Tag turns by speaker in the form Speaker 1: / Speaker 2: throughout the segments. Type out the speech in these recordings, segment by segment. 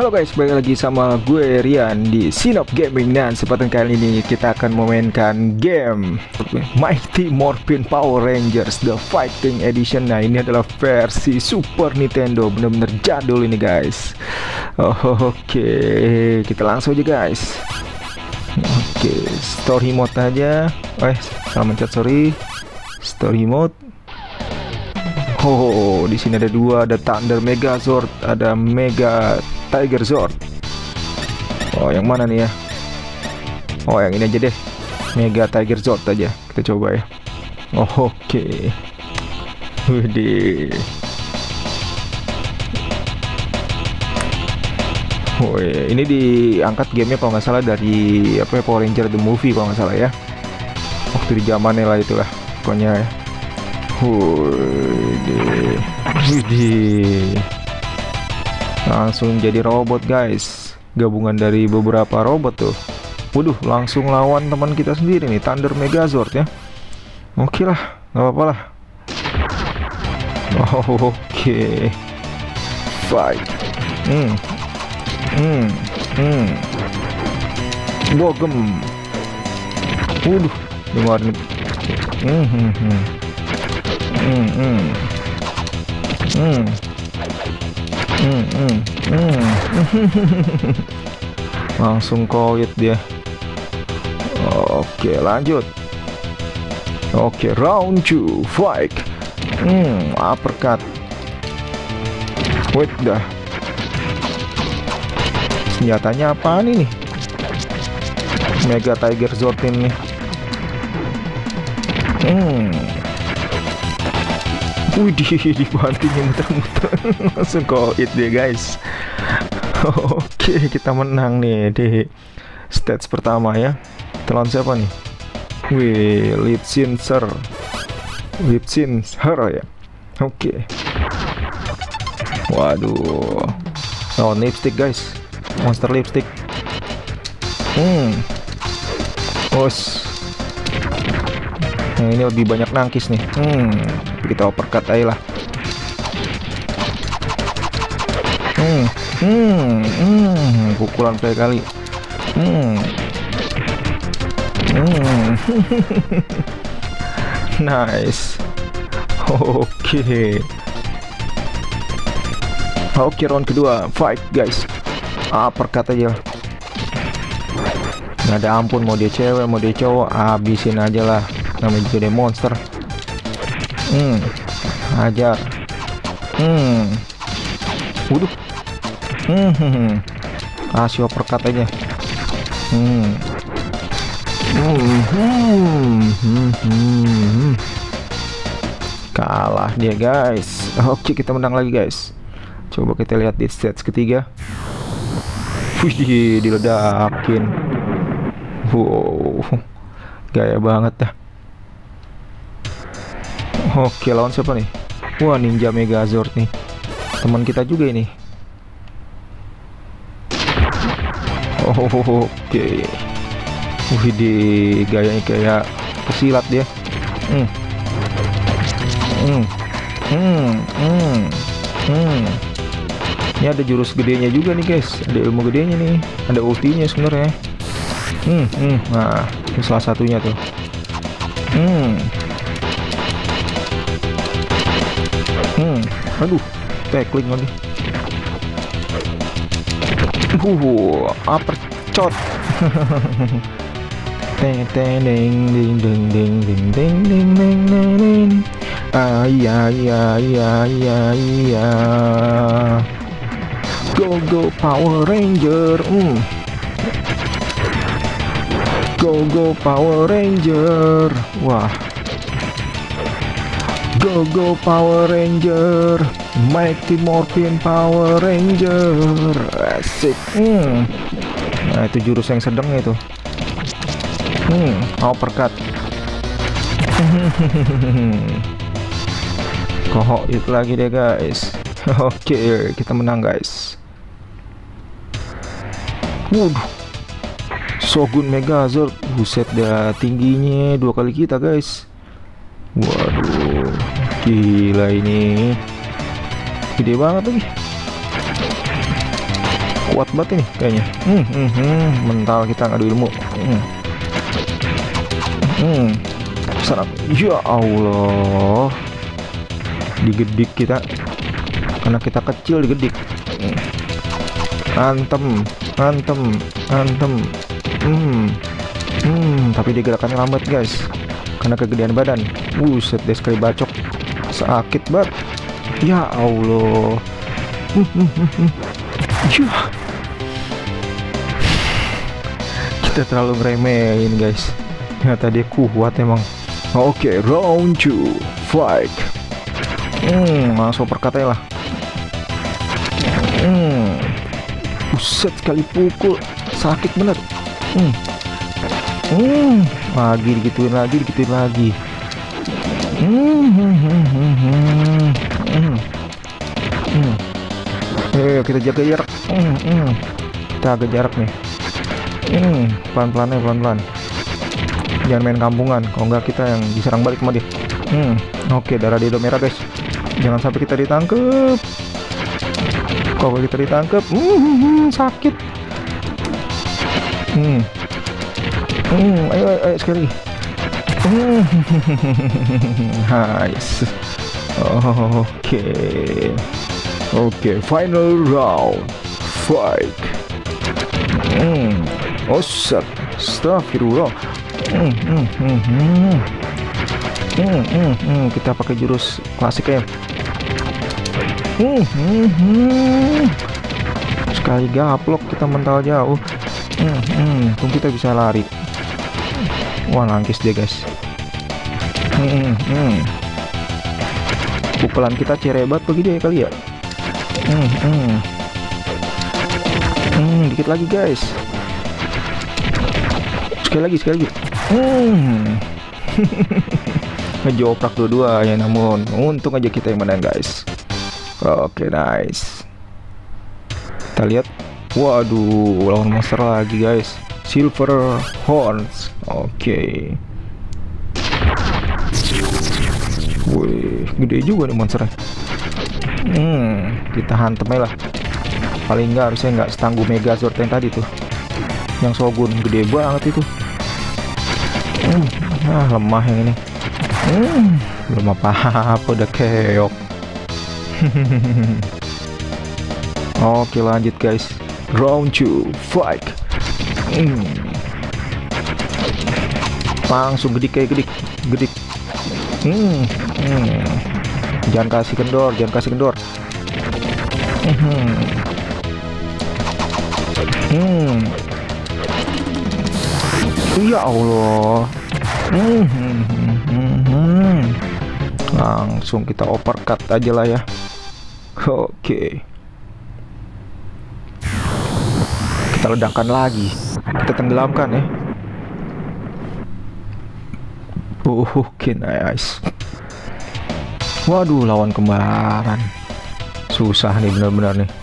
Speaker 1: Halo guys, balik lagi sama gue Rian di Sinop Gaming. Dan kesempatan kali ini kita akan memainkan game Mighty Morphin Power Rangers The Fighting Edition. Nah, ini adalah versi Super Nintendo, bener-bener jadul ini guys. Oke, kita langsung aja guys. Oke, story mode aja. Salah mencet, sorry. Story mode. Oh, di sini ada dua, ada Thunder Megazord, ada Mega Tiger Zord. Oh, yang mana nih ya? Oh, yang ini aja deh. Mega Tiger Zord aja. Kita coba ya. Oh, oke. Widih. Oh, iya. Ini diangkat gamenya kalau nggak salah dari apa ya, Power Ranger The Movie kalau nggak salah ya. Waktu di zamannya lah itulah pokoknya ya. Widih. Langsung jadi robot guys, gabungan dari beberapa robot tuh. Waduh, langsung lawan teman kita sendiri nih, Thunder Megazord ya. Oke lah, nggak apa-apa lah. Oke. Fight. Bogem. Waduh, dengerin. Langsung koit dia. Oke, lanjut. Oke, round 2 fight. Uppercut. Wait dah. Senjatanya apaan ini? Mega Tiger Zord ini. Widih, dibantingnya muter-muter. Langsung koit dia guys. Oke, kita menang nih di stage pertama ya. Kita lawan siapa nih? Wih, Lipsinser ya. Oke. Waduh, lawan lipstick guys, monster lipstick. Os. Nah, ini lebih banyak nangkis nih. Kita uppercut aja lah. Pukulan kali. Nice. Oke, round kedua fight guys. Uppercut aja lah. Nggak ada ampun, mau dia cewek mau dia cowok, habisin aja lah. Namanya juga dia monster. Ajar. Waduh. Kasih uppercut aja. Kalah dia guys. Oke, kita menang lagi guys. Coba kita lihat di stage ketiga. Wih, diledakin. Wow, gaya banget dah. Oke, lawan siapa nih? Wah, Ninja Megazord nih, teman kita juga ini. Oke. Widih, gayanya kayak pesilat dia. Ini ada jurus gedenya juga nih guys, ada ilmu gedenya nih, ada ultinya sebenarnya. Nah, ini salah satunya tuh. Aduh, tackling lagi. Uppercut. Ding ding ding ding ding ding ding ding ding ding ding. Iya. Go Power Ranger. Go Power Ranger. Wah. Go Power Ranger. Mighty Morphin Power Ranger. Asik. Nah, itu jurus yang sedang itu. Uppercut. Kohok itu lagi deh guys. Oke, kita menang guys. Shogun Megazord. Buset dah, tingginya 2 kali kita guys. Waduh, gila ini. Gede banget lagi. Kuat banget ini kayaknya. Mental kita ngadu ilmu. Serap. Ya Allah, digedik kita karena kita kecil, digedik. Antem. Tapi dia gerakannya lambat guys karena kegedean badan. Buset deh, sekali bacok sakit banget. Ya Allah. Kita terlalu ngeremehin guys, ternyata dia kuat emang. Oke, round 2 fight. Langsung perkatanya lah. Buset, sekali pukul sakit bener. Lagi digituin lagi. Kita jaga jarak. Kita agak jarak nih. Pelan-pelan. Jangan main kampungan, kalau enggak kita yang diserang balik sama dia. Oke, darah dia udah merah guys. Jangan sampai kita ditangkep. Kalau kita ditangkep, sakit. Ayo sekali. Nice. Oke, final round fight. Astagfirullah. Kita pakai jurus klasik ya. Sekali gaplok kita mental jauh. Tunggu kita bisa lari. Wah, nangkis dia guys. Pukulan kita cerebat bagi dia kali ya. Dikit lagi guys. Sekali lagi. Ngejoprak dua-duanya, namun untung aja kita yang menang guys. Oke, nice. Kita lihat. Waduh, lawan monster lagi guys. Silver Horns. Oke. Wih, gede juga nih monsternya. Kita hantem aja lah. Paling nggak harusnya nggak setangguh Megazord yang tadi tuh. Yang Shogun gede banget itu. Lemah yang ini. Belum apa-apa udah keok. Oke, lanjut guys. Round 2 fight. Langsung gedik. Jangan kasih kendor. Ya Allah. Langsung kita uppercut aja lah ya. Oke. Kita ledakan lagi. Kita tenggelamkan ya. Oke, nice. Waduh, lawan kembaran. Susah nih benar-benar nih.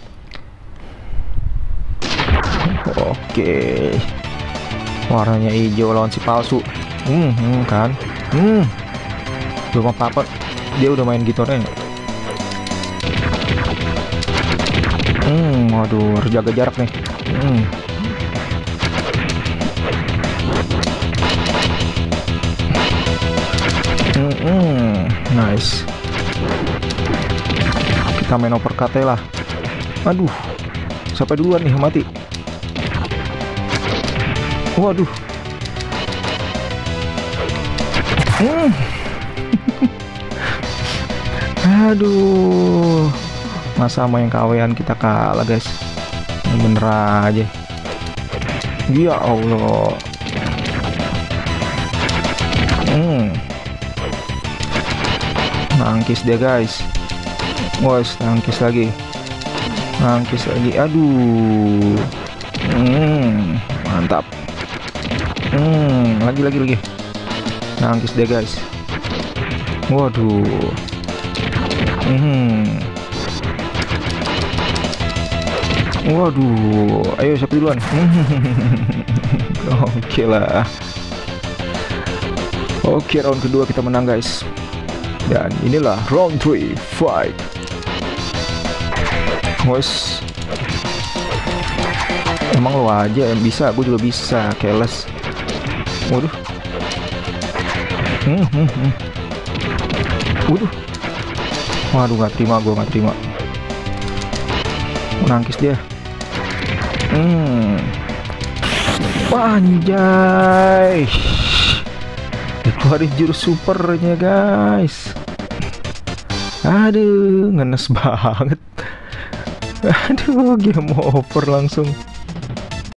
Speaker 1: Oke. Warnanya hijau lawan si palsu. Kan. Belum apa-apa. Dia udah main gitarnya. Waduh, harus jaga jarak nih. Nice. Kita main uppercut lah. Aduh, sampai duluan nih mati. Waduh. Aduh, masa sama yang kawean kita kalah guys. Bener aja. Ya Allah. Nangkis dia guys. Wos, nangkis lagi. Aduh. Mantap. Lagi. Nangkis dia guys. Waduh. Waduh, ayo siapa duluan? Oke lah. Oke, round kedua kita menang guys. Dan inilah round 3 fight. Wes. Emang lo aja yang bisa, gue juga bisa. Keles. Waduh. Waduh. Waduh, nggak terima, gue nggak terima. Nangkis dia. Anjay. Keluarin jurus supernya guys. Aduh, ngenes banget. Aduh, game over langsung.